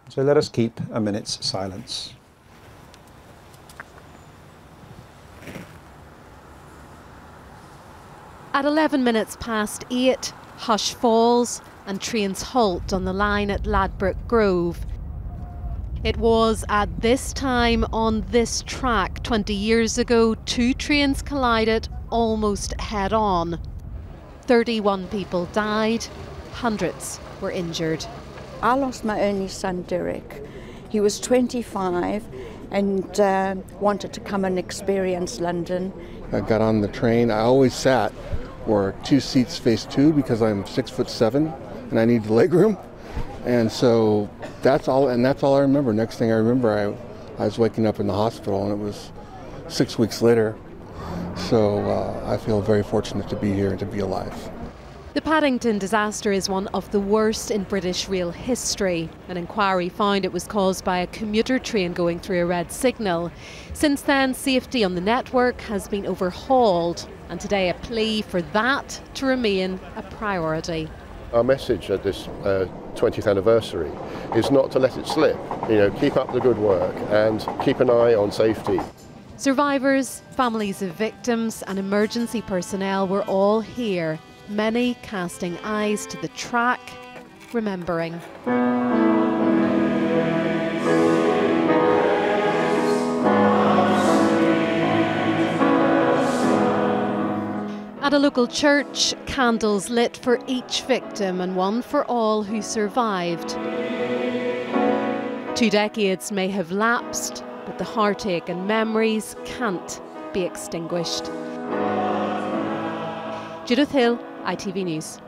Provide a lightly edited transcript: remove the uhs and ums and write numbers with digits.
So let us keep a minute's silence. At 11 minutes past 8, hush falls and trains halt on the line at Ladbroke Grove. It was at this time on this track 20 years ago, two trains collided almost head on. 31 people died, hundreds were injured. I lost my only son, Derek. He was 25 and wanted to come and experience London. I got on the train. I always sat where two seats face two because I'm 6'7" and I need the legroom. And so that's all I remember. Next thing I remember, I was waking up in the hospital, and it was 6 weeks later. So I feel very fortunate to be here and to be alive. The Paddington disaster is one of the worst in British rail history. An inquiry found it was caused by a commuter train going through a red signal. Since then, safety on the network has been overhauled, and today a plea for that to remain a priority. Our message at this 20th anniversary is not to let it slip. Keep up the good work and keep an eye on safety. Survivors, families of victims and emergency personnel were all here, many casting eyes to the track, remembering. At a local church, candles lit for each victim and one for all who survived. 2 decades may have lapsed, but the heartache and memories can't be extinguished. Judith Hill, ITV News.